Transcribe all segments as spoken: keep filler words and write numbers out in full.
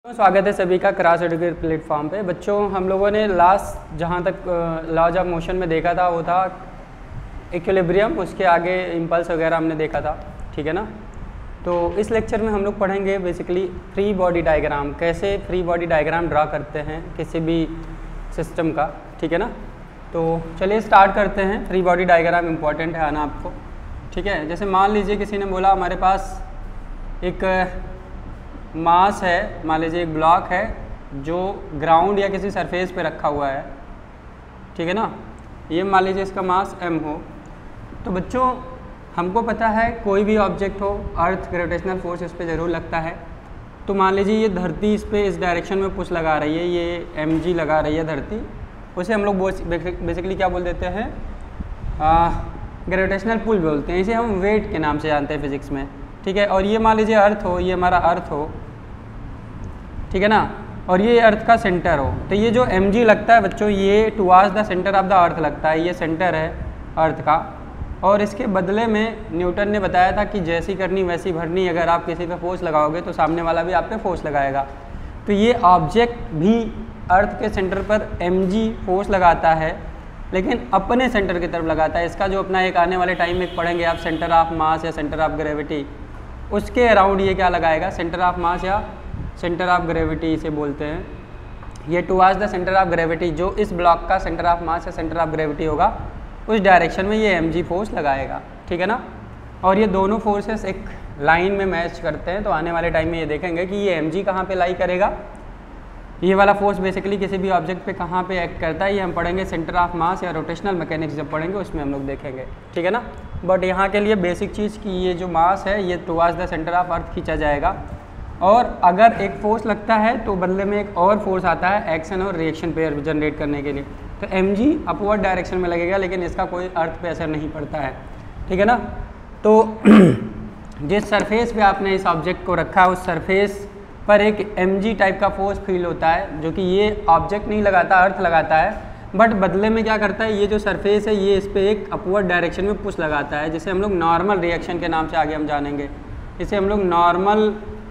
स्वागत है सभी का क्रास एडुकेट प्लेटफॉर्म पे। बच्चों, हम लोगों ने लास्ट जहाँ तक लॉज ऑफ मोशन में देखा था वो था इक्विलिब्रियम, उसके आगे इम्पल्स वगैरह हमने देखा था, ठीक है ना। तो इस लेक्चर में हम लोग पढ़ेंगे बेसिकली फ्री बॉडी डायग्राम, कैसे फ्री बॉडी डायग्राम ड्रा करते हैं किसी भी सिस्टम का, ठीक है ना। तो चलिए स्टार्ट करते हैं। फ्री बॉडी डायग्राम इम्पॉर्टेंट है आना आपको, ठीक है। जैसे मान लीजिए किसी ने बोला हमारे पास एक मास है, मान लीजिए एक ब्लॉक है जो ग्राउंड या किसी सरफेस पे रखा हुआ है, ठीक है ना। ये मान लीजिए इसका मास m हो। तो बच्चों हमको पता है कोई भी ऑब्जेक्ट हो, अर्थ ग्रेविटेशनल फोर्स इस पे ज़रूर लगता है। तो मान लीजिए ये धरती इस पे इस डायरेक्शन में पुश लगा रही है, ये mg लगा रही है धरती, उसे हम लोग बेसिकली क्या बोल देते हैं, ग्रेविटेशनल पुल बोलते हैं। इसे हम वेट के नाम से जानते हैं फिजिक्स में, ठीक है। और ये मान लीजिए अर्थ हो, ये हमारा अर्थ हो, ठीक है ना, और ये अर्थ का सेंटर हो। तो ये जो mg लगता है बच्चों, ये towards the centre of the earth लगता है, ये सेंटर है अर्थ का। और इसके बदले में न्यूटन ने बताया था कि जैसी करनी वैसी भरनी, अगर आप किसी पे फोर्स लगाओगे तो सामने वाला भी आप पे फोर्स लगाएगा। तो ये ऑब्जेक्ट भी अर्थ के सेंटर पर mg फोर्स लगाता है, लेकिन अपने सेंटर की तरफ लगाता है। इसका जो अपना एक आने वाले टाइम में पढ़ेंगे आप, सेंटर ऑफ मास या सेंटर ऑफ ग्रेविटी, उसके अराउंड ये क्या लगाएगा, सेंटर ऑफ मास या सेंटर ऑफ ग्रेविटी इसे बोलते हैं। ये towards the centre of gravity, जो इस ब्लॉक का सेंटर ऑफ मास या सेंटर ऑफ ग्रेविटी होगा, उस डायरेक्शन में ये mg फोर्स लगाएगा, ठीक है ना। और ये दोनों फोर्सेस एक लाइन में मैच करते हैं। तो आने वाले टाइम में ये देखेंगे कि ये mg कहाँ पे लाई करेगा, ये वाला फोर्स बेसिकली किसी भी ऑब्जेक्ट पे कहाँ पे एक्ट करता है, ये हम पढ़ेंगे सेंटर ऑफ मास या रोटेशनल मैकेनिक्स जब पढ़ेंगे उसमें हम लोग देखेंगे, ठीक है ना। बट यहाँ के लिए बेसिक चीज़ कि ये जो मास है ये towards the centre of earth खींचा जाएगा, और अगर एक फोर्स लगता है तो बदले में एक और फोर्स आता है एक्शन और रिएक्शन पेयर जनरेट करने के लिए। तो mg अपवर्ड डायरेक्शन में लगेगा, लेकिन इसका कोई अर्थ पे असर नहीं पड़ता है, ठीक है ना। तो जिस सरफेस पे आपने इस ऑब्जेक्ट को रखा, उस सरफेस पर एक mg टाइप का फोर्स फील होता है, जो कि ये ऑब्जेक्ट नहीं लगाता, अर्थ लगाता है। बट बदले में क्या करता है, ये जो सरफेस है ये इस पर एक अपवर्ड डायरेक्शन में पुश लगाता है, जिसे हम लोग नॉर्मल रिएक्शन के नाम से आगे हम जानेंगे। इसे हम लोग नॉर्मल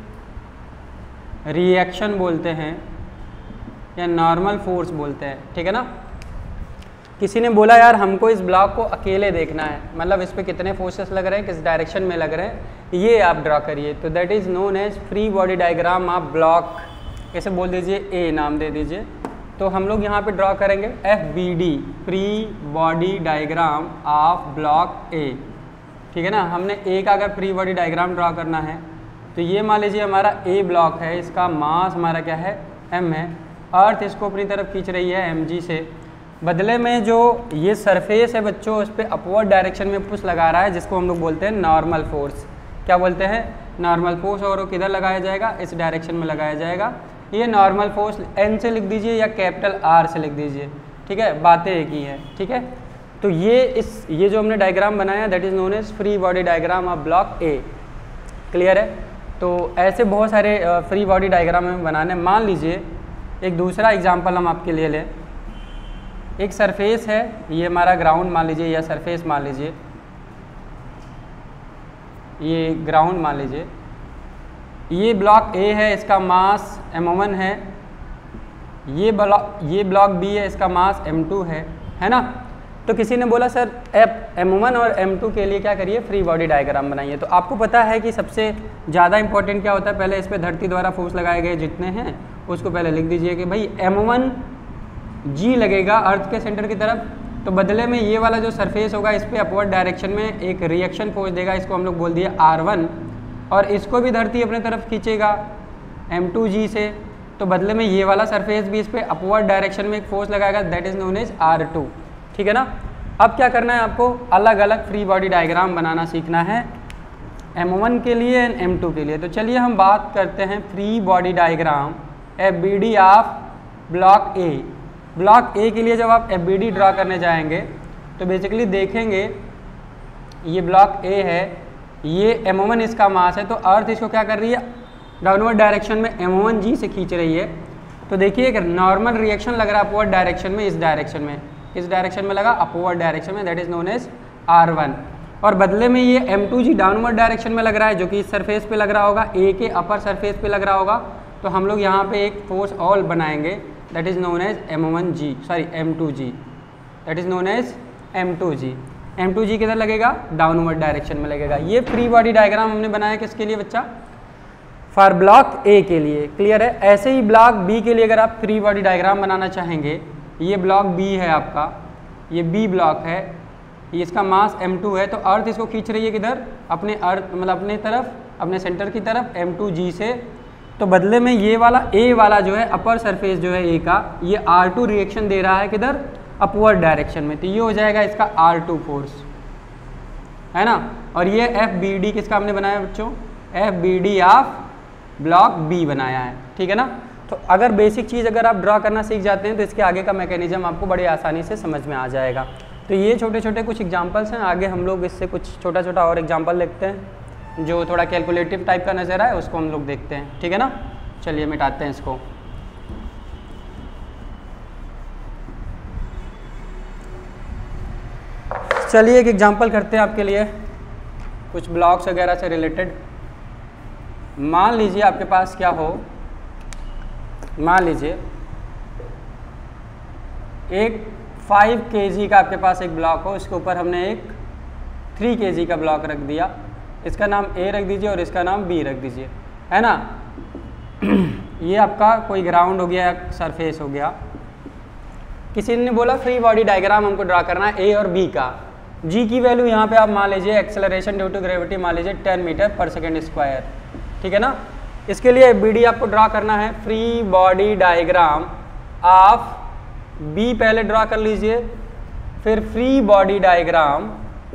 रिएक्शन बोलते हैं या नॉर्मल फोर्स बोलते हैं, ठीक है ना। किसी ने बोला यार हमको इस ब्लॉक को अकेले देखना है, मतलब इस पे कितने फोर्सेस लग रहे हैं, किस डायरेक्शन में लग रहे हैं, ये आप ड्रा करिए। तो that is known as free body diagram of block, ऐसे बोल दीजिए, ए नाम दे दीजिए। तो हम लोग यहाँ पे ड्रा करेंगे F B D, free body diagram of block A, ठीक है ना। हमने ए का अगर फ्री बॉडी डायग्राम ड्रा करना है तो ये मान लीजिए हमारा ए ब्लॉक है, इसका मास हमारा क्या है, m है। अर्थ इसको अपनी तरफ खींच रही है mg से। बदले में जो ये सरफेस है बच्चों, उस पर अपवर्ड डायरेक्शन में पुश लगा रहा है, जिसको हम लोग बोलते हैं नॉर्मल फोर्स। क्या बोलते हैं, नॉर्मल फोर्स। और वो किधर लगाया जाएगा, इस डायरेक्शन में लगाया जाएगा। ये नॉर्मल फोर्स n से लिख दीजिए या कैपिटल R से लिख दीजिए, ठीक है, बातें एक ही हैं, ठीक है। तो ये इस ये जो हमने डायग्राम बनाया that is known as free body diagram of block A. Clear है। तो ऐसे बहुत सारे फ्री बॉडी डायग्राम हमें बनाने। मान लीजिए एक दूसरा एग्जांपल हम आपके लिए लें। एक सरफेस है, ये हमारा ग्राउंड मान लीजिए, या सरफेस मान लीजिए, ये ग्राउंड मान लीजिए। ये ब्लॉक ए है, इसका मास एम वन है। ये ब्लॉक ये ब्लॉक बी है, इसका मास एम टू है, है ना। तो किसी ने बोला सर एफ एम वन और एम टू के लिए क्या करिए, फ्री बॉडी डायग्राम बनाइए। तो आपको पता है कि सबसे ज़्यादा इंपॉर्टेंट क्या होता है, पहले इस पर धरती द्वारा फोर्स लगाए गए जितने हैं उसको पहले लिख दीजिए कि भाई एम वन जी लगेगा अर्थ के सेंटर की तरफ। तो बदले में ये वाला जो सरफेस होगा इस पर अपवर्ड डायरेक्शन में एक रिएक्शन फोर्स देगा, इसको हम लोग बोल दिए आर वन, और इसको भी धरती अपने तरफ खींचेगा एम टू जी से। तो बदले में ये वाला सरफेस भी इस पर अपवर्ड डायरेक्शन में एक फोर्स लगाएगा, that is known as R two, ठीक है ना। अब क्या करना है आपको, अलग अलग फ्री बॉडी डायग्राम बनाना सीखना है, एम वन के लिए एंड एम टू के लिए। तो चलिए हम बात करते हैं free body diagram F B D of block A. Block A के लिए जब आप एफ बी डी ड्रा करने जाएंगे तो बेसिकली देखेंगे ये ब्लॉक ए है, ये एम वन इसका मास है। तो अर्थ इसको क्या कर रही है, डाउनवर्ड डायरेक्शन में एम वन जी से खींच रही है। तो देखिए एक नॉर्मल रिएक्शन लग रहा है अपवर्ड डायरेक्शन में, इस डायरेक्शन में, इस डायरेक्शन में लगा अपवर्ड डायरेक्शन में, that is known as R one. और बदले में ये M two g downward direction में लग रहा है, जो कि इस सरफेस पे लग रहा होगा, ए के अपर सरफेस पे लग रहा होगा, तो हम लोग यहाँ पे एक फोर्स ऑल बनाएंगे that is known as M one g sorry M two g that is known as M two g. M two g किधर लगेगा? डाउनवर्ड डायरेक्शन में लगेगा। ये फ्री बॉडी डायग्राम हमने बनाया किसके लिए बच्चा? फॉर ब्लॉक ए के लिए। क्लियर है? ऐसे ही ब्लॉक बी के लिए अगर आप फ्री बॉडी डायग्राम बनाना चाहेंगे, ये ब्लॉक बी है आपका, ये बी ब्लॉक है, ये इसका मास एम टू है, तो अर्थ इसको खींच रही है किधर? अपने अर्थ मतलब अपने तरफ, अपने सेंटर की तरफ एम टू जी से। तो बदले में ये वाला ए वाला जो है अपर सरफेस जो है ए का, ये आर टू रिएक्शन दे रहा है किधर? अपवर्ड डायरेक्शन में। तो ये हो जाएगा इसका आर टू फोर्स, है ना। और ये एफ बी डी किसका हमने बनाया बच्चों? F B D of block B बनाया है, ठीक है ना। तो अगर बेसिक चीज़ अगर आप ड्रा करना सीख जाते हैं तो इसके आगे का मैकेनिज्म आपको बड़ी आसानी से समझ में आ जाएगा। तो ये छोटे छोटे कुछ एग्जांपल्स हैं, आगे हम लोग इससे कुछ छोटा छोटा और एग्जांपल देखते हैं जो थोड़ा कैलकुलेटिव टाइप का नज़र आए, उसको हम लोग देखते हैं, ठीक है ना। चलिए मिटाते हैं इसको। चलिए एक एग्जांपल करते हैं आपके लिए कुछ ब्लॉक्स वगैरह से रिलेटेड। मान लीजिए आपके पास क्या हो, मान लीजिए एक फाइव केजी का आपके पास एक ब्लॉक हो, इसके ऊपर हमने एक थ्री केजी का ब्लॉक रख दिया, इसका नाम ए रख दीजिए और इसका नाम बी रख दीजिए, है ना। ये आपका कोई ग्राउंड हो गया, सरफेस हो गया। किसी ने बोला फ्री बॉडी डायग्राम हमको ड्रा करना है ए और बी का। जी की वैल्यू यहाँ पे आप मान लीजिए एक्सेलरेशन ड्यू टू ग्रेविटी मान लीजिए ten metre per second square, ठीक है ना। इसके लिए बी डी आपको ड्रा करना है। Free body diagram of B पहले ड्रा कर लीजिए, फिर free body diagram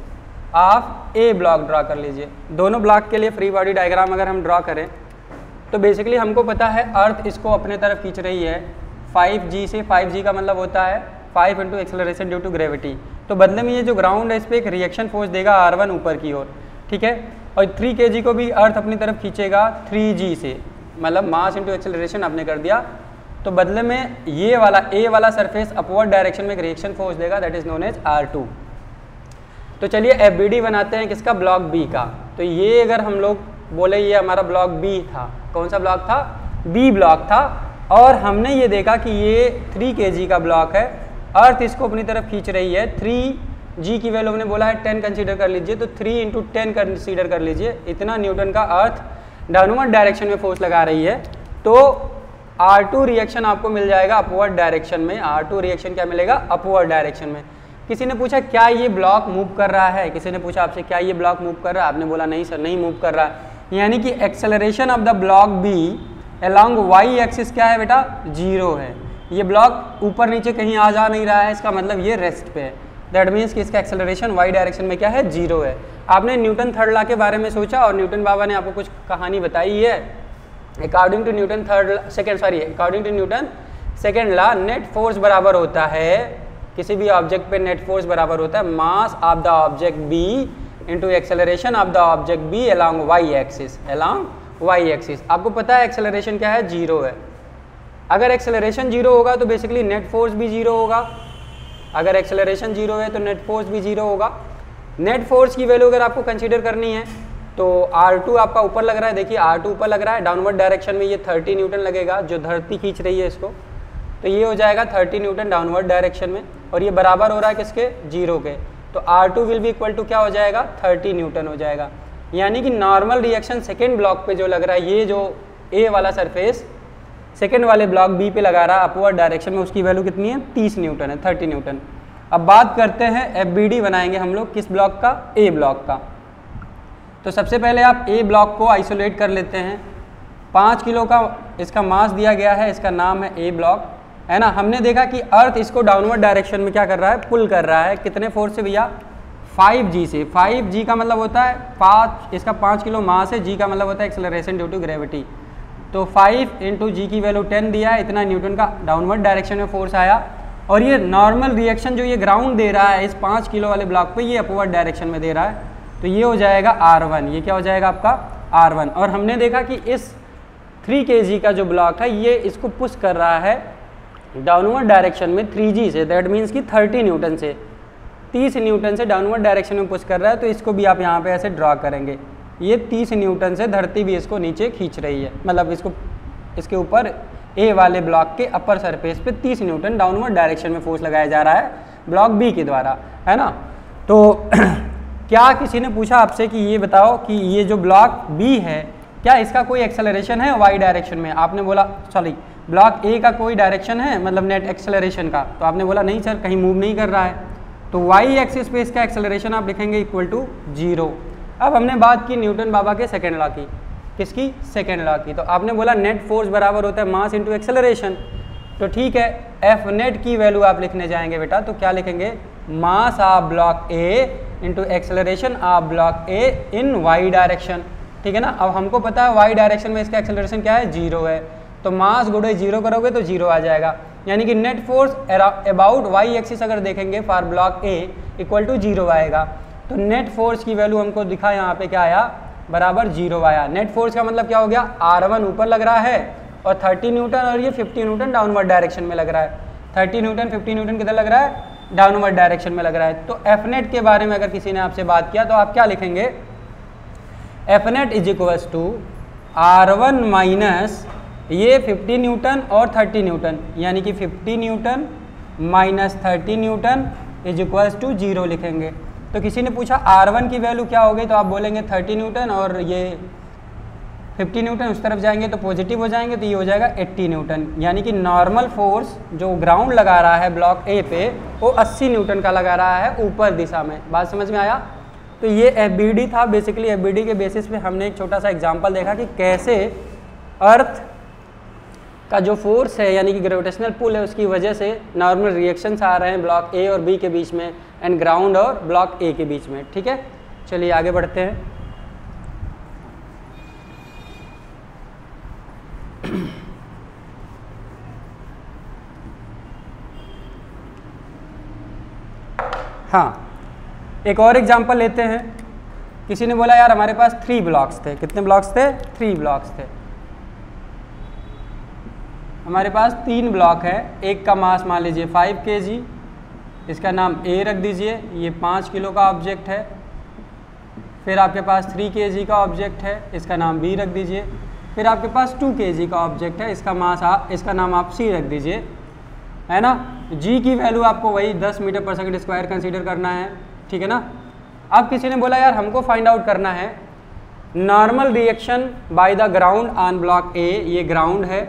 of A block draw कर लीजिए। दोनों ब्लॉक के लिए फ्री बॉडी डायग्राम अगर हम ड्रा करें तो बेसिकली हमको पता है अर्थ इसको अपने तरफ खींच रही है फाइव जी से। फाइव जी का मतलब होता है five into acceleration due to gravity. तो बदले में ये जो ग्राउंड है इस पर एक रिएक्शन फोर्स देगा आर वन ऊपर की ओर, ठीक है। और थ्री के जी को भी अर्थ अपनी तरफ खींचेगा थ्री जी से, मतलब मास इंटू एक्सेलरेशन आपने कर दिया। तो बदले में ये वाला ए वाला सरफेस अपवर्ड डायरेक्शन में एक रिएक्शन फोर्स देगा that is known as R two. तो चलिए एफ बी डी बनाते हैं किसका? ब्लॉक बी का। तो ये अगर हम लोग बोले ये हमारा ब्लॉक बी था, कौन सा ब्लॉक था? बी ब्लॉक था। और हमने ये देखा कि ये थ्री के जी का ब्लॉक है, अर्थ इसको अपनी तरफ खींच रही है। थ्री जी की वैल्यू हमने बोला है टेन कंसीडर कर लीजिए, तो थ्री इंटू टेन कंसीडर कर लीजिए, इतना न्यूटन का अर्थ डाउनवर्ड डायरेक्शन में फोर्स लगा रही है। तो आर टू रिएक्शन आपको मिल जाएगा अपवर्ड डायरेक्शन में। आर टू रिएक्शन क्या मिलेगा? अपवर्ड डायरेक्शन में। किसी ने पूछा क्या ये ब्लॉक मूव कर रहा है? किसी ने पूछा आपसे क्या ये ब्लॉक मूव कर रहा है? आपने बोला नहीं सर नहीं मूव कर रहा है। यानी कि acceleration of the block B along Y axis क्या है बेटा? जीरो है। ये ब्लॉक ऊपर नीचे कहीं आ जा नहीं रहा है, इसका मतलब ये रेस्ट पे है। दैट मीन्स कि इसका एक्सेलरेशन वाई डायरेक्शन में क्या है? जीरो है। आपने न्यूटन थर्ड लॉ के बारे में सोचा और न्यूटन बाबा ने आपको कुछ कहानी बताई है। According to Newton third second sorry according to Newton second law, net force बराबर होता है किसी भी ऑब्जेक्ट पे नेट फोर्स बराबर होता है mass of the object B into acceleration of the object B along Y axis along Y axis. आपको पता है एक्सेलरेशन क्या है? जीरो है। अगर एक्सेलरेशन जीरो होगा तो बेसिकली नेट फोर्स भी जीरो होगा। अगर एक्सेलरेशन जीरो है तो नेट फोर्स भी जीरो होगा। नेट फोर्स की वैल्यू अगर आपको कंसीडर करनी है तो आर टू आपका ऊपर लग रहा है, देखिए आर टू ऊपर लग रहा है, डाउनवर्ड डायरेक्शन में ये थर्टी न्यूटन लगेगा जो धरती खींच रही है इसको, तो ये हो जाएगा थर्टी न्यूटन डाउनवर्ड डायरेक्शन में, और ये बराबर हो रहा है किसके? जीरो के। तो R two will be equal to क्या हो जाएगा? थर्टी न्यूटन हो जाएगा। यानी कि नॉर्मल रिएक्शन सेकेंड ब्लॉक पे जो लग रहा है, ये जो ए वाला सरफेस सेकेंड वाले ब्लॉक बी पे लगा रहा है अपवर्ड डायरेक्शन में, उसकी वैल्यू कितनी है? तीस न्यूटन है, थर्टी न्यूटन। अब बात करते हैं एफ बी डी बनाएंगे हम लोग किस ब्लॉक का? ए ब्लॉक का। तो सबसे पहले आप ए ब्लॉक को आइसोलेट कर लेते हैं। पाँच किलो का इसका मास दिया गया है, इसका नाम है ए ब्लॉक, है ना। हमने देखा कि अर्थ इसको डाउनवर्ड डायरेक्शन में क्या कर रहा है? पुल कर रहा है। कितने फोर्स से भैया? फाइव जी से। फाइव जी का मतलब होता है पाँच, इसका पाँच किलो मास है, जी का मतलब होता है एक्सेलरेशन ड्यू टू ग्रेविटी। तो फाइव इंटू जी की वैल्यू टेन दिया है, इतना न्यूटन का डाउनवर्ड डायरेक्शन में फोर्स आया। और ये नॉर्मल रिएक्शन जो ये ग्राउंड दे रहा है इस पाँच किलो वाले ब्लॉक पे, ये अपवर्ड डायरेक्शन में दे रहा है, तो ये हो जाएगा आर वन। ये क्या हो जाएगा आपका? R one. और हमने देखा कि इस थ्री के जी का जो ब्लॉक है ये इसको पुश कर रहा है डाउनवर्ड डायरेक्शन में थ्री जी से, दैट मीन्स कि थर्टी न्यूटन से, तीस न्यूटन से डाउनवर्ड डायरेक्शन में पुश कर रहा है। तो इसको भी आप यहाँ पे ऐसे ड्रॉ करेंगे, ये तीस न्यूटन से धरती भी इसको नीचे खींच रही है, मतलब इसको इसके ऊपर ए वाले ब्लॉक के अपर सरफेस पे तीस न्यूटन डाउनवर्ड डायरेक्शन में फोर्स लगाया जा रहा है ब्लॉक बी के द्वारा, है ना। तो क्या किसी ने पूछा आपसे कि ये बताओ कि ये जो ब्लॉक बी है क्या इसका कोई एक्सेलरेशन है वाई डायरेक्शन में? आपने बोला सॉरी ब्लॉक ए का कोई डायरेक्शन है मतलब नेट एक्सेलरेशन का, तो आपने बोला नहीं सर कहीं मूव नहीं कर रहा है। तो वाई एक्सिस पे इसका एक्सेलरेशन आप लिखेंगे इक्वल टू जीरो। अब हमने बात की न्यूटन बाबा के सेकेंड लॉ की, किसकी? सेकेंड लॉ की। तो आपने बोला नेट फोर्स बराबर होता है मास इंटू एक्सेलरेशन, तो ठीक है एफ नेट की वैल्यू आप लिखने जाएंगे बेटा, तो क्या लिखेंगे? Mass of block A into acceleration of block A in Y direction, ठीक है ना। अब हमको पता है वाई डायरेक्शन में इसका एक्सेलरेशन क्या है? जीरो है, तो मास गुणे जीरो करोगे तो जीरो आ जाएगा, यानी कि net force about Y axis अगर देखेंगे for block A equal to zero आएगा। तो नेट फोर्स की वैल्यू हमको दिखा यहाँ पे क्या आया? बराबर जीरो आया। नेट फोर्स का मतलब क्या हो गया? आर वन ऊपर लग रहा है और थर्टी न्यूटन और ये फिफ्टी न्यूटन डाउनवर्ड डायरेक्शन में लग रहा है। थर्टी न्यूटन फिफ्टी न्यूटन किधर लग रहा है? डाउनवर्ड डायरेक्शन में लग रहा है। तो एफ नेट के बारे में अगर किसी ने आपसे बात किया तो आप क्या लिखेंगे? F net is equals to R one minus ये फिफ्टी न्यूटन और थर्टी न्यूटन, यानी कि fifty newton minus thirty newton is equals to zero लिखेंगे। तो किसी ने पूछा आर वन की वैल्यू क्या हो गई, तो आप बोलेंगे थर्टी न्यूटन और ये फिफ्टी न्यूटन उस तरफ जाएंगे तो पॉजिटिव हो जाएंगे, तो ये हो जाएगा एट्टी न्यूटन, यानी कि नॉर्मल फोर्स जो ग्राउंड लगा रहा है ब्लॉक ए पे वो अस्सी न्यूटन का लगा रहा है ऊपर दिशा में। बात समझ में आया? तो ये एफ बी डी था। बेसिकली एफ बी डी के बेसिस पे हमने एक छोटा सा एग्जाम्पल देखा कि कैसे अर्थ का जो फोर्स है यानी कि ग्रेविटेशनल पुल है उसकी वजह से नॉर्मल रिएक्शंस आ रहे हैं ब्लॉक ए और बी के बीच में एंड ग्राउंड और ब्लॉक ए के बीच में, ठीक है। चलिए आगे बढ़ते हैं। हाँ, एक और एग्जांपल लेते हैं। किसी ने बोला यार हमारे पास थ्री ब्लॉक्स थे। कितने ब्लॉक्स थे? थ्री ब्लॉक्स थे। हमारे पास तीन ब्लॉक है। एक का मास मान लीजिए फाइव के जी, इसका नाम ए रख दीजिए, ये पाँच किलो का ऑब्जेक्ट है। फिर आपके पास थ्री के जी का ऑब्जेक्ट है, इसका नाम बी रख दीजिए। फिर आपके पास टू के जी का ऑब्जेक्ट है, इसका मास आप इसका नाम आप सी रख दीजिए, है ना। जी की वैल्यू आपको वही दस मीटर पर सेकंड स्क्वायर कंसीडर करना है, ठीक है ना। अब किसी ने बोला यार हमको फाइंड आउट करना है normal reaction by the ground on block A, ये ग्राउंड है,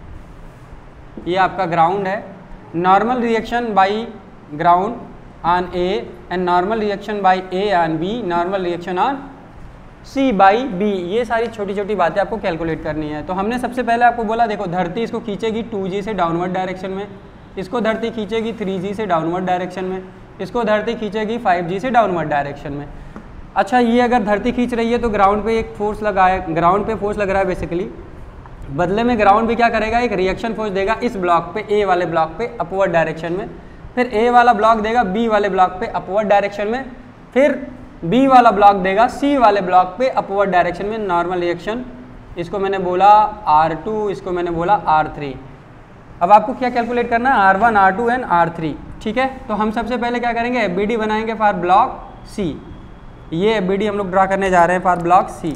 ये आपका ग्राउंड है। Normal reaction by ground on A and normal reaction by A on B, normal reaction on C by B, ये सारी छोटी छोटी बातें आपको कैलकुलेट करनी है। तो हमने सबसे पहले आपको बोला देखो धरती इसको खींचेगी टू जी से डाउनवर्ड डायरेक्शन में, इसको धरती खींचेगी थ्री जी से डाउनवर्ड डायरेक्शन में, इसको धरती खींचेगी फाइव जी से डाउनवर्ड डायरेक्शन में। अच्छा, ये अगर धरती खींच रही है तो ग्राउंड पे एक फोर्स लगाए, ग्राउंड पे फोर्स लग रहा है बेसिकली, बदले में ग्राउंड भी क्या करेगा? एक रिएक्शन फोर्स देगा इस ब्लॉक पे, ए वाले ब्लॉक पे अपवर्ड डायरेक्शन में। फिर ए वाला ब्लॉक देगा बी वाले ब्लॉक पे अपवर्ड डायरेक्शन में, फिर बी वाला ब्लॉक देगा सी वाले ब्लॉक पे अपवर्ड डायरेक्शन में नॉर्मल रिएक्शन। इसको मैंने बोला आर टू, इसको मैंने बोला आर थ्री। अब आपको क्या कैलकुलेट करना है? R one, R two and R three, ठीक है। तो हम सबसे पहले क्या करेंगे? एफ बी डी बनाएंगे फॉर ब्लॉक सी। ये एफ बी डी हम लोग ड्रा करने जा रहे हैं for block C,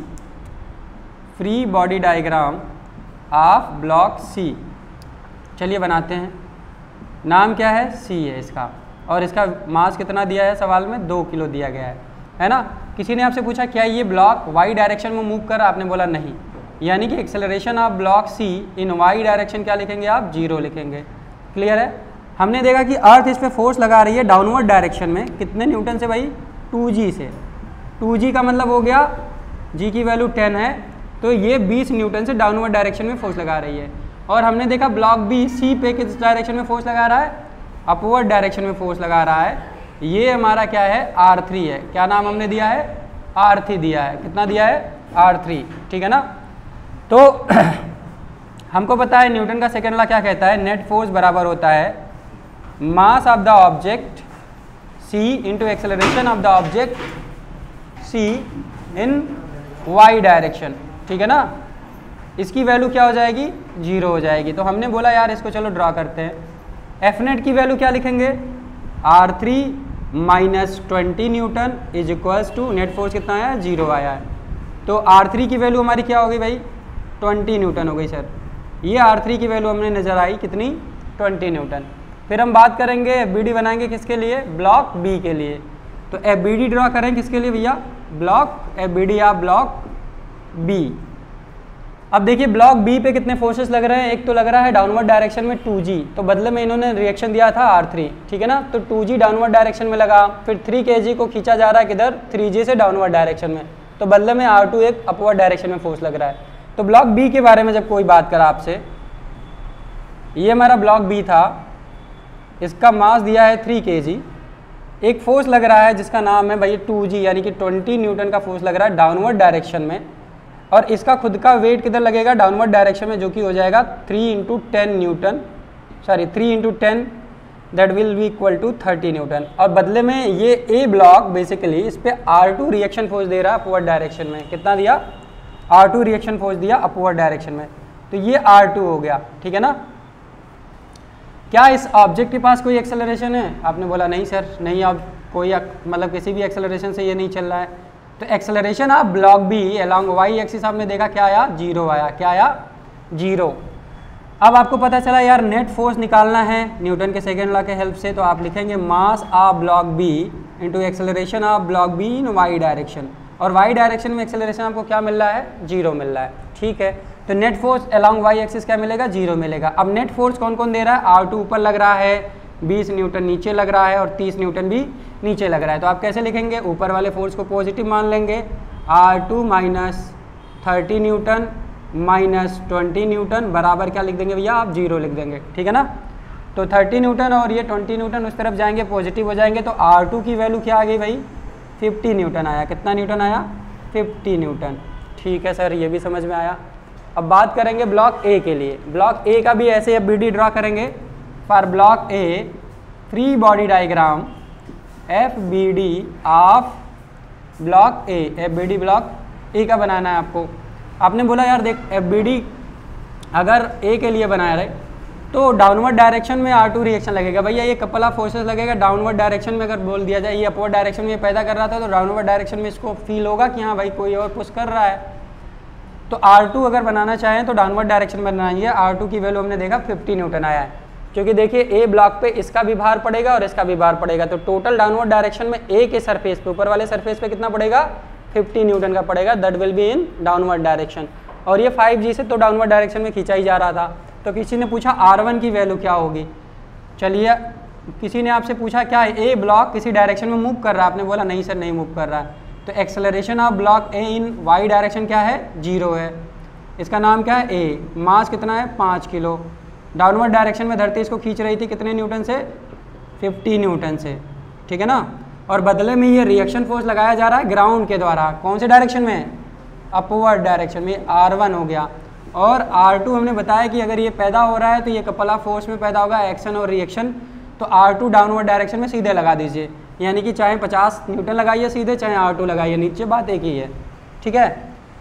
free body diagram of block C. चलिए बनाते हैं। नाम क्या है? सी है इसका, और इसका मास कितना दिया है सवाल में? दो किलो दिया गया है, है ना। किसी ने आपसे पूछा क्या ये ब्लॉक वाई डायरेक्शन में मूव कर रहा है? आपने बोला नहीं, यानी कि acceleration of block C in Y direction क्या लिखेंगे आप? जीरो लिखेंगे। क्लियर है। हमने देखा कि अर्थ इस पर फोर्स लगा रही है डाउनवर्ड डायरेक्शन में, कितने न्यूटन से भाई? टू जी से। टू जी का मतलब हो गया जी की वैल्यू टेन है, तो ये बीस न्यूटन से डाउनवर्ड डायरेक्शन में फोर्स लगा रही है। और हमने देखा ब्लॉक बी सी पे किस डायरेक्शन में फोर्स लगा रहा है? अपवर्ड डायरेक्शन में फोर्स लगा रहा है। ये हमारा क्या है? आर थ्री है। क्या नाम हमने दिया है? आर थ्री दिया है। कितना दिया है? आर थ्री, ठीक है ना। तो हमको पता है न्यूटन का सेकेंड लॉ क्या कहता है? नेट फोर्स बराबर होता है mass of the object C into acceleration of the object C in Y direction, ठीक है ना। इसकी वैल्यू क्या हो जाएगी? जीरो हो जाएगी। तो हमने बोला यार इसको चलो ड्रा करते हैं। एफ नेट की वैल्यू क्या लिखेंगे? R three minus twenty newton is equals to net force कितना आया? जीरो आया है। तो आर थ्री की वैल्यू हमारी क्या हो गई भाई? ट्वेंटी न्यूटन हो गई सर, ये आर थ्री की वैल्यू हमने नज़र आई कितनी, ट्वेंटी न्यूटन। फिर हम बात करेंगे एफ बी डी बनाएंगे किसके लिए, ब्लॉक बी के लिए। तो एफ बी डी ड्रॉ करें किसके लिए भैया, ब्लॉक एफ बी डी या ब्लॉक बी। अब देखिए ब्लॉक बी पे कितने फोर्सेस लग रहे हैं, एक तो लग रहा है डाउनवर्ड डायरेक्शन में टू जी, तो बदले में इन्होंने रिएक्शन दिया था आर थ्री, ठीक है ना। तो टू जी डाउनवर्ड डायरेक्शन में लगा, फिर थ्री के जी को खींचा जा रहा है किधर, थ्री जी से डाउनवर्ड डायरेक्शन में, तो बदले में आर टू एक अपवर्ड डायरेक्शन में फोर्स लग रहा है। तो ब्लॉक बी के बारे में जब कोई बात करा आपसे, ये हमारा ब्लॉक बी था, इसका मास दिया है थ्री के जी, एक फोर्स लग रहा है जिसका नाम है भाई टू जी, यानी कि ट्वेंटी न्यूटन का फोर्स लग रहा है डाउनवर्ड डायरेक्शन में, और इसका खुद का वेट किधर लगेगा, डाउनवर्ड डायरेक्शन में, जो कि हो जाएगा three into ten newton, sorry three into ten that will be equal to thirty newton. और बदले में ये ए ब्लॉक बेसिकली इस पे आर टू रिएक्शन फोर्स दे रहा है अपवर्ड डायरेक्शन में, कितना दिया, आर टू रिएक्शन फोर्स दिया अपवर्ड डायरेक्शन में, तो ये आर टू हो गया, ठीक है ना। क्या इस ऑब्जेक्ट के पास कोई एक्सेलरेशन है, आपने बोला नहीं सर, नहीं, अब कोई मतलब किसी भी एक्सेलरेशन से ये नहीं चल रहा है। तो एक्सेलरेशन आप block B along Y axis आपने देखा क्या आया, जीरो आया, क्या आया, जीरो। अब आपको पता चला यार नेट फोर्स निकालना है न्यूटन के सेकेंड लॉ के हेल्प से, तो आप लिखेंगे mass of block B into acceleration of block B in Y direction, और वाई डायरेक्शन में एक्सेलरेशन आपको क्या मिल रहा है, जीरो मिल रहा है, ठीक है। तो net force along Y axis क्या मिलेगा, जीरो मिलेगा। अब नेट फोर्स कौन कौन दे रहा है, आर टू ऊपर लग रहा है, बीस न्यूटन नीचे लग रहा है, और तीस न्यूटन भी नीचे लग रहा है। तो आप कैसे लिखेंगे, ऊपर वाले फोर्स को पॉजिटिव मान लेंगे, R two minus thirty newton minus twenty newton बराबर क्या लिख देंगे भैया, आप जीरो लिख देंगे, ठीक है ना। तो थर्टी न्यूटन और ये ट्वेंटी न्यूटन उस तरफ जाएंगे, पॉजिटिव हो जाएंगे, तो आर टू की वैल्यू क्या आ गई भाई, फिफ्टी न्यूटन आया। कितना न्यूटन आया, फिफ्टी न्यूटन, ठीक है सर, ये भी समझ में आया। अब बात करेंगे ब्लॉक ए के लिए। ब्लॉक ए का भी ऐसे एफ बी डी ड्रॉ करेंगे। For block A free body diagram F B D of block A, F B D block A का बनाना है आपको। आपने बोला यार देख एफ बी डी अगर ए के लिए बनाया रहे तो डाउनवर्ड डायरेक्शन में आर टू रिएक्शन लगेगा, भैया ये कपल ऑफ फोर्सेस लगेगा डाउनवर्ड डायरेक्शन में। अगर बोल दिया जाए ये अपवर्ड डायरेक्शन में पैदा कर रहा था, तो डाउनवर्ड डायरेक्शन में इसको फील होगा कि हाँ भाई कोई और पुश कर रहा है। तो आर टू अगर बनाना चाहें तो डाउनवर्ड डायरेक्शन में बनाइए। आर टू की वैल्यू हमने देखा फिफ्टी न्यूटन आया है, क्योंकि देखिए ए ब्लॉक पे इसका भी भार पड़ेगा और इसका भी भार पड़ेगा, तो टोटल डाउनवर्ड डायरेक्शन में ए के सरफेस पे, ऊपर वाले सरफेस पे कितना पड़ेगा, फिफ्टी न्यूटन का पड़ेगा, that will be in downward direction. और ये फाइव जी से तो डाउनवर्ड डायरेक्शन में खींचा ही जा रहा था। तो किसी ने पूछा आर वन की वैल्यू क्या होगी, चलिए किसी ने आपसे पूछा क्या है ए ब्लॉक किसी डायरेक्शन में मूव कर रहा है, आपने बोला नहीं सर नहीं मूव कर रहा है, तो acceleration of block A in Y direction क्या है, जीरो है। इसका नाम क्या है, ए, मास कितना है, पाँच किलो। डाउनवर्ड डायरेक्शन में धरती इसको खींच रही थी कितने न्यूटन से, फिफ्टी न्यूटन से, ठीक है ना। और बदले में ये रिएक्शन फोर्स लगाया जा रहा है ग्राउंड के द्वारा, कौन से डायरेक्शन में, अपवर्ड डायरेक्शन में, आर वन हो गया। और आर टू हमने बताया कि अगर ये पैदा हो रहा है तो ये कपल ऑफ फोर्स में पैदा होगा, एक्शन और रिएक्शन। तो आर टू डाउनवर्ड डायरेक्शन में सीधे लगा दीजिए, यानी कि चाहे पचास न्यूटन लगाइए सीधे, चाहे आर टू लगाइए नीचे, बात एक ही है, ठीक है।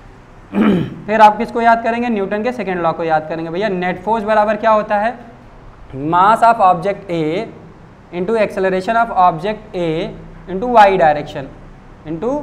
फिर आप किसको याद करेंगे, न्यूटन के सेकेंड लॉ को याद करेंगे। भैया नेट फोर्स बराबर क्या होता है, mass of object A into acceleration of object A into Y direction into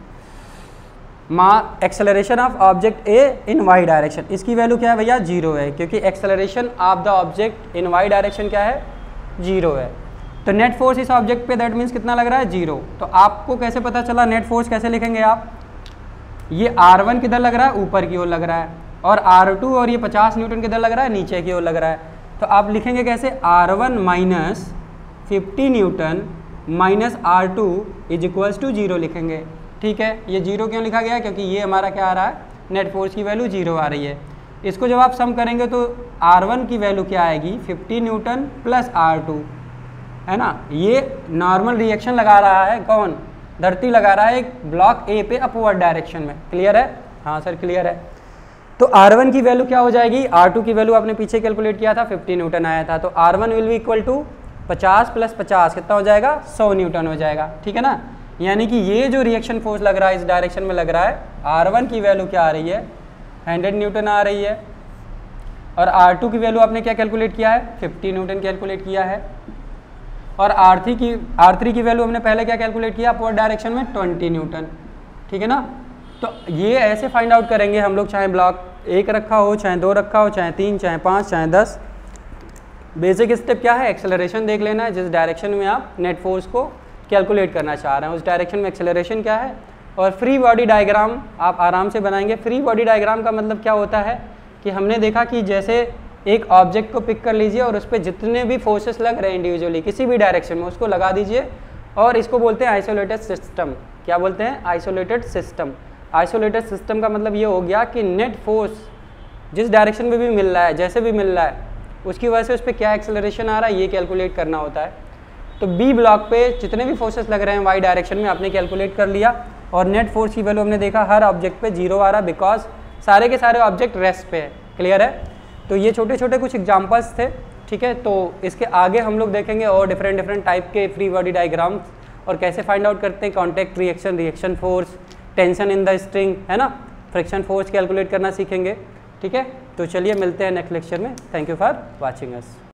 mass acceleration of object A in Y direction. इसकी वैल्यू क्या है भैया, जीरो है, क्योंकि acceleration of the object in Y direction क्या है, जीरो है। तो नेट फोर्स इस ऑब्जेक्ट पे दैट मीन्स कितना लग रहा है, जीरो। तो आपको कैसे पता चला नेट फोर्स कैसे लिखेंगे आप, ये आर वन किधर लग रहा है, ऊपर की ओर लग रहा है, और आर टू और ये पचास न्यूटन किधर लग रहा है, नीचे की ओर लग रहा है। तो आप लिखेंगे कैसे, R one minus fifty newton minus R two is equals to zero लिखेंगे, ठीक है। ये जीरो क्यों लिखा गया, क्योंकि ये हमारा क्या आ रहा है, नेट फोर्स की वैल्यू जीरो आ रही है। इसको जब आप सम करेंगे तो आर वन की वैल्यू क्या आएगी, fifty newton plus R two, है ना। ये नॉर्मल रिएक्शन लगा रहा है कौन, धरती लगा रहा है एक ब्लॉक ए पे अपवर्ड डायरेक्शन में, क्लियर है, हाँ सर क्लियर है। तो आर वन की वैल्यू क्या हो जाएगी, आर टू की वैल्यू आपने पीछे कैलकुलेट किया था, फिफ्टी न्यूटन आया था, तो R one will be equal to पचास प्लस पचास कितना हो जाएगा, सौ न्यूटन हो जाएगा, ठीक है ना। यानी कि ये जो रिएक्शन फोर्स लग रहा है इस डायरेक्शन में लग रहा है, आर वन की वैल्यू क्या आ रही है, हंड्रेड न्यूटन आ रही है, और आर टू की वैल्यू आपने क्या कैलकुलेट किया है, फिफ्टी न्यूटन कैलकुलेट किया है, और आर थ्री की आर थ्री की वैल्यू हमने पहले क्या कैलकुलेट किया, अपवर्ड डायरेक्शन में ट्वेंटी न्यूटन, ठीक है ना। तो ये ऐसे फाइंड आउट करेंगे हम लोग, चाहे ब्लॉक एक रखा हो, चाहे दो रखा हो, चाहे तीन, चाहे पाँच, चाहे दस। बेसिक स्टेप क्या है, एक्सेलरेशन देख लेना है, जिस डायरेक्शन में आप नेट फोर्स को कैलकुलेट करना चाह रहे हैं उस डायरेक्शन में एक्सेलरेशन क्या है। और फ्री बॉडी डायग्राम आप आराम से बनाएंगे। फ्री बॉडी डायग्राम का मतलब क्या होता है कि हमने देखा कि जैसे एक ऑब्जेक्ट को पिक कर लीजिए और उस पर जितने भी फोर्सेस लग रहे हैं इंडिविजुअली किसी भी डायरेक्शन में उसको लगा दीजिए, और इसको बोलते हैं आइसोलेटेड सिस्टम। क्या बोलते हैं, आइसोलेटेड सिस्टम। आइसोलेटेड सिस्टम का मतलब ये हो गया कि नेट फोर्स जिस डायरेक्शन में भी मिल रहा है, जैसे भी मिल रहा है, उसकी वजह से उस पर क्या एक्सेलरेशन आ रहा है ये कैलकुलेट करना होता है। तो बी ब्लॉक पे जितने भी फोर्सेस लग रहे हैं वाई डायरेक्शन में आपने कैलकुलेट कर लिया, और नेट फोर्स की वैल्यू हमने देखा हर ऑब्जेक्ट पे जीरो आ रहा, बिकॉज सारे के सारे ऑब्जेक्ट रेस्ट पे है। क्लियर है। तो ये छोटे छोटे कुछ एग्जांपल्स थे, ठीक है। तो इसके आगे हम लोग देखेंगे और डिफरेंट डिफरेंट टाइप के फ्री बॉडी डायग्राम्स और कैसे फाइंड आउट करते हैं contact reaction, reaction force, tension in the string, है ना, फ्रिक्शन फोर्स कैलकुलेट करना सीखेंगे। ठीक है, तो चलिए मिलते हैं नेक्स्ट लेक्चर में। Thank you for watching us.